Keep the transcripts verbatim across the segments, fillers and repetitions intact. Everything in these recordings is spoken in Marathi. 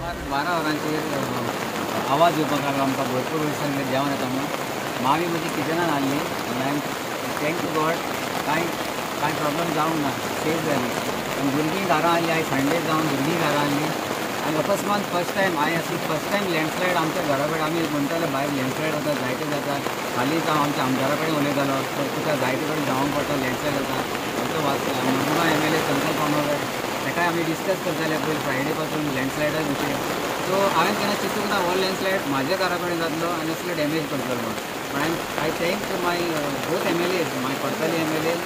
सुमार बारा वरांचेर आवाज येवपाक लागलो आमकां भरपूर वर्सांनी जेवण येता म्हणून मावी म्हजी किचनान हाडली आनी हांवें थँक टू गॉड कांय कांय प्रॉब्लम जावंक ना सेफ जाली आनी भुरगीं घरा हाडलीं आयज संडे जावन भुरगीं घरा हाडलीं आनी अकस्मात फर्स्ट टायम हांवें अशी फर्स्ट टायम लँडस्लायड आमच्या घरा कडेन आमी म्हणटाले भायर लँडस्लायड जाता जायते जाता हालींच हांव आमच्या आमदारा कडेन उलयतालो तर तुका जायते कडेन जावंक पडटा लँडस्लायड जाता असो वाच Mormugao M L A Sankalp Amonkar ताकाय आमी डिस्कस करताले पयलीं फ्रायडे पासून लँडस्लायडा विशीं सो हांवें केन्ना चिंतूंक ना हो लँडस्लायड म्हाज्या घरा कडेन जातलो आनी असलो डॅमेज करतलो म्हणून पण हांवें I thank my both M L A my कोर्ताली एम एल ए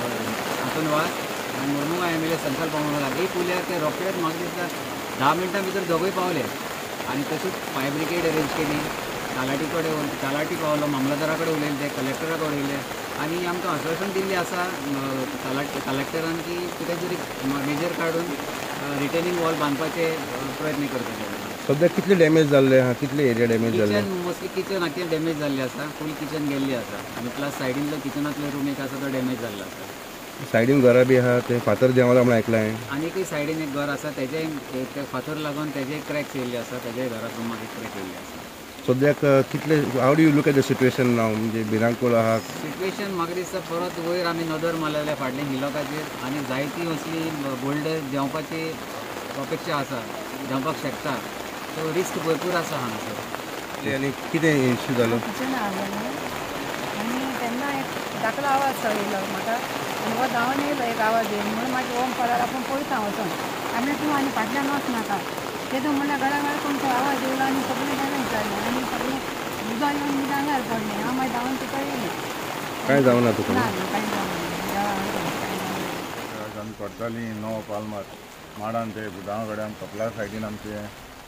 हातून वाज आनी Mormugao M L A Sankalp Amonkar एक उल्यार ते रोखडेच म्हाका दिसता धा मिनटां भितर दोगूय पावले आनी तशीच फायर ब्रिगेड अरेंज केली तालाटी कडेन तालाटी पावलो मामलेदारा कडेन उलयले ते कलेक्टरा कडेन उलयले आनी आमकां आश्वासन दिल्लें आसा तालाट कलेक्टरान की कितें तरी मेजर काडून रिटेनिंग वॉल बांदपाचे प्रयत्न करतले सद्या कितले डॅमेज जाल्ले आहा कितले एरिया डॅमेज जाल्ले किचन मोस्टली किचन हाचेर डॅमेज जाल्ले आसा फूल किचन गेल्ली आसा आनी प्लस सायडींतलो किचनांतलो रूम एक आसा तो डॅमेज जाल्लो आसा सायडीन घरा बी आहा ते फातर देंवला म्हणून आयकलां हांवें आनीकय सायडीन एक घर आसा तेजेय ते फातर लागून तेजेय क्रॅक्स येयल्ले आसा तेजेय घरांत रूमाक एक क्रॅक येयल्ले आसा सद्याक कितले how do you look at the situation now म्हणजे भिरांकूळ आहा सिट्युएशन म्हाका दिसता परत वयर आमी नदर मारलेले फाटल्या हिलोकाचेर आनी जायती असली बोल्डर देंवपाची अपेक्षा आसा देंवपाक शकता सो रिस्क भरपूर आसा हांगासर आनी कितें इश्यू जालो किचन हाडलें आनी तेन्ना एक धाकलो आवाज येयलो म्हाका आनी हो धांवन येयलो एक आवाज येयलो म्हणून मागीर ओम पडला आपूण पळयता वचोन आमी तूं आनी फाटल्यान वचनाका तेदो म्हणल्यार घरा घरा कोणतो आवाज येयलो आनी सगळें डॅमेज जालें आनी सगळें उदक येवन बी आंगार पडलें हांव मागीर धांवन तुका येयलें कांय जावना तुका ना कांय जावना देवा कांय जावना आमी कोर्ताली नो पालमार माडान ते बुदावा कडेन कपला सायडीन आमचे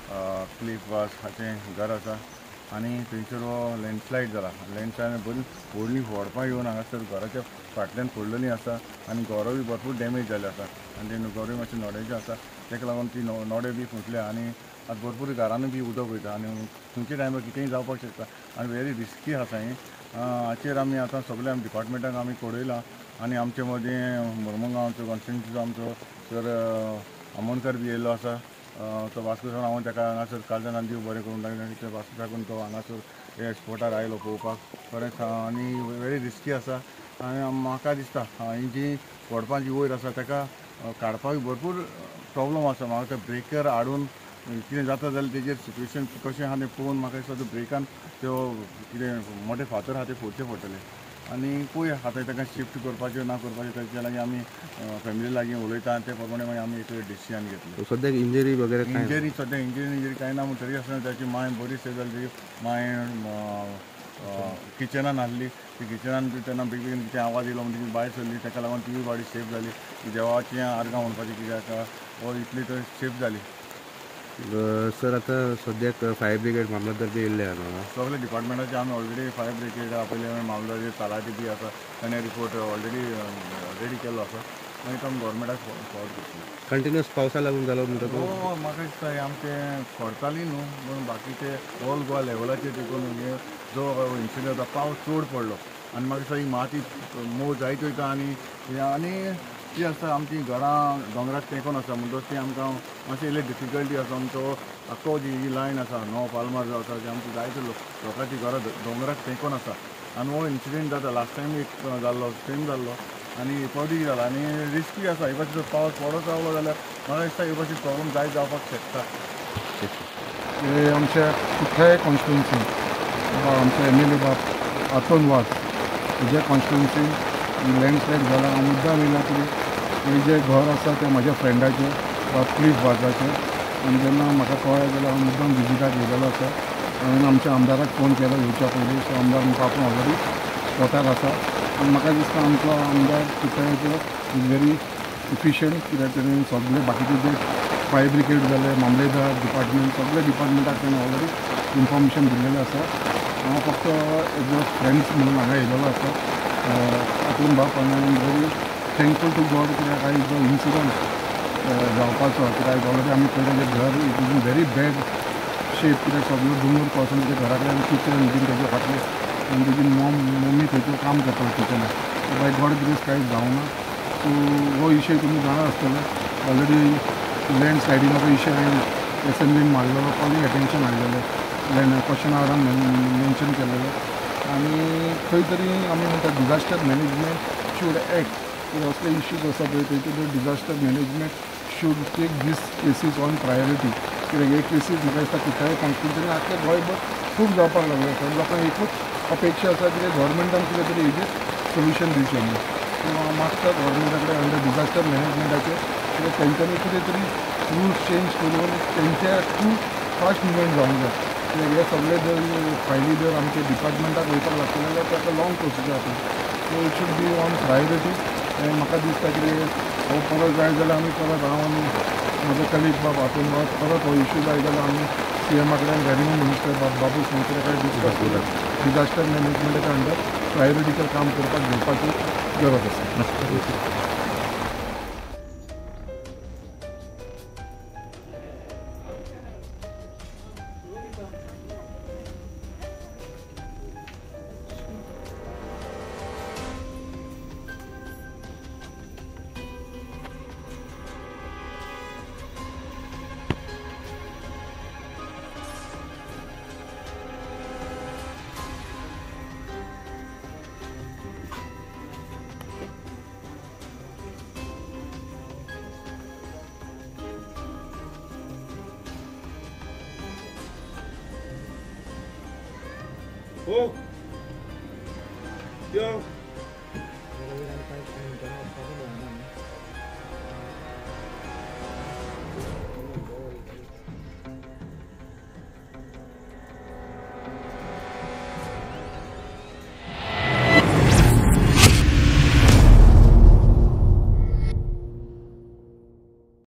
क्लिफ वास हाचें घर आसा आनी थंयसर हो लँडस्लायड जाला लँडस्लायड बरी व्हडली फोडपां येवन हांगासर घराच्या फाटल्यान फोडलेलीं आसा आनी घरो बी भरपूर डॅमेज जाल्ले आसा आनी ते घरूय मातशे नोड्याचे आसा ताका लागून ती नोडे बी फुटले आनी आतां भरपूर घरांनी बी उदक वयता आनी खंयच्या टायमार कितेंय जावपाक शकता आनी व्हेरी रिस्की आसा हें हाचेर आमी आतां सगळ्या डिपार्टमेंटाक आमी कळयलां आनी आमचे मदीं मुर्मुगांवचो कॉन्स्टिट्युन्सीचो आमचो सर आमोणकर बी येयल्लो आसा तो वास्को सर हांव ताका हांगासर काळजान देव बरें करून लागलें आनी ते वास्को साकून तो हांगासर हे स्पोटार आयलो पळोवपाक बरें आनी व्हेरी रिस्की आसा आनी म्हाका दिसता ही जी फोडपां जी वयर आसा ताका काडपाक भरपूर प्रॉब्लम आसा म्हाका ते ब्रेकर हाडून कितें जाता जाल्यार तेजेर सिट्युएशन कशें आहा तें पळोवन म्हाका दिसता ब्रेकान त्यो कितें मोठे फातर आहा ते फोडचे पडटले आनी पळोवया आतां ताका शिफ्ट करपाचें ना करपाचें ताचे लागीं आमी फॅमिली लागीं उलयता आनी ते प्रमाणे मागीर आमी एक डिसिजन घेतलें सद्याक इंजरी वगैरे इंजरी सद्या इंजरी इंजरी कांय ना पूण तरी आसतना ताची माय बरी सेफ जाली तेजी माय किचनान आहली ती किचनान तेन्ना बेगीन कितें आवाज येयलो म्हणटा ती भायर सरली ताका लागून ती बाडी सेफ जाली देवाचें आर्गां म्हणपाचें कित्याक हो इतली तर सेफ जाली सर आतां सद्याक फायर ब्रिगेड मामलेदार बी येयल्ले आहा सगळे डिपार्टमेंटाचे आमी ऑलरेडी फायर ब्रिगेड आपले मामलेदार तालाटी बी आसा ताणें रिपोर्ट ऑलरेडी रेडी केल्लो आसा मागीर तो आमी गोवोरमेंटाक फॉर्वर्ड करतले कंटिन्युअस पावसा लागून जालो म्हणटा तो हो म्हाका दिसता हें आमचें खोडताली न्हू म्हणून बाकीचे ऑल गोवा लेवलाचेर देखून हे जो इन्सिडंट जाता पावस चड पडलो आनी म्हाका दिसता ही माती मोव जायत वयता आनी आनी ती आसता आमची घरां दोंगराक तेंकोन आसा म्हणटच ती आमकां मातशें इल्ली डिफिकल्टी आसा आमचो आख्खो जी ही लायन आसा नो पालमार जो आसा जी आमची जायते लोकांची घरां दोंगराक तेंकोन आसा आनी हो इन्सिडेंट जाता लास्ट टायम एक जाल्लो सेम जाल्लो आनी पडी जाला आनी रिस्की आसा हे भाशेन पावस पडत रावलो जाल्यार म्हाका दिसता हे भाशेन प्रॉब्लम जायत जावपाक शकता हे आमच्या कुठल्याय कॉन्स्टिट्युन्सीन आमचे एम एल ए बाब हातून वाज तुज्या कॉन्स्टिट्युन्सीन लँडस्लायड जाला हांव मुद्दाम येयला की हे जे घर आसा तें म्हाज्या फ्रेंडाचें वा क्लिफ वाजाचें आनी जेन्ना म्हाका कळ्ळें जाल्यार हांव मुद्दाम विजिटाक येयलेलो आसा हांवें आमच्या आमदाराक फोन केलो येवच्या पयलीं सो आमदार म्हणटा आपूण ऑलरेडी स्पॉटार आसा आनी म्हाका दिसता आमचो आमदार कुठ्याचो इज व्हेरी इफिशियंट कित्याक तेणें सगळे बाकीचे जे फायर ब्रिगेड जाले मामलेदार डिपार्टमेंट सगळे डिपार्टमेंटाक तेणें ऑलरेडी इन्फॉर्मेशन दिल्लेलें आसा हांव फक्त एज अ फ्रेंड्स म्हणून हांगा येयलेलो आसा हातून बाब आनी I am very thankful to God कित्याक आयज जो इन्सिडंट जावपाचो कित्याक ऑलरेडी आमी पळयलें जें घर it is in very bad shape कित्याक सगळो दोंगर पावसान तेच्या घरा कडेन किचन बीन तेजे फाटलें आनी तेजी मॉम मम्मी थंयसर काम करता किचनाक बाय गॉड ग्रेस कांयच जावना सो हो इशय तुमी जाणा आसतले ऑलरेडी लँड स्लायडिंगाचो इशय हांवें एसेंब्लीन मारलेलो कॉलिंग अटेन्शन हाडलेलें क्वेश्चन आवरान मेन्शन केलेलें आनी खंय तरी आमी म्हणटा डिजास्टर मॅनेजमेंट शूड एक्ट असले इश्यूज आसा पळय थंय disaster management should take this cases on priority कित्याक हे केसीस म्हाका दिसता कुठल्याय कॉन्स्टिट्युन्सीन आख्या गोंयभर खूब जावपाक लागले आसा लोकांक एकूच अपेक्षा आसा की गव्हर्मेंटान कितें तरी हेजेर सोल्युशन दिवचें म्हणून मागता गव्हर्मेंटा कडेन अंडर डिजास्टर मॅनेजमेंटाचेर कित्याक तेंच्यांनी कितें तरी रुल्स चेंज करून तेंच्या थ्रू फास्ट मुवमेंट जावंक जाय कित्याक हे सगळे जर फायली जर आमच्या डिपार्टमेंटाक वयपाक लागतले जाल्यार ताका लाँग प्रोसिजर आसा so it should be on priority आनी म्हाका दिसता की हो परत जाय जाल्यार आमी परत हांव आनी म्हजो कलीग बाब हातून परत हो इश्यू जाय जाल्यार आमी सी एमा कडेन रेव्हेन्यू मिनिस्टर बाब बाबू संवतरे कडेन डिस्कस करून डिजास्टर मॅनेजमेंटाच्या अंडर प्रायोरिटीचेर काम करपाक घेवपाची गरज आसा. हो यो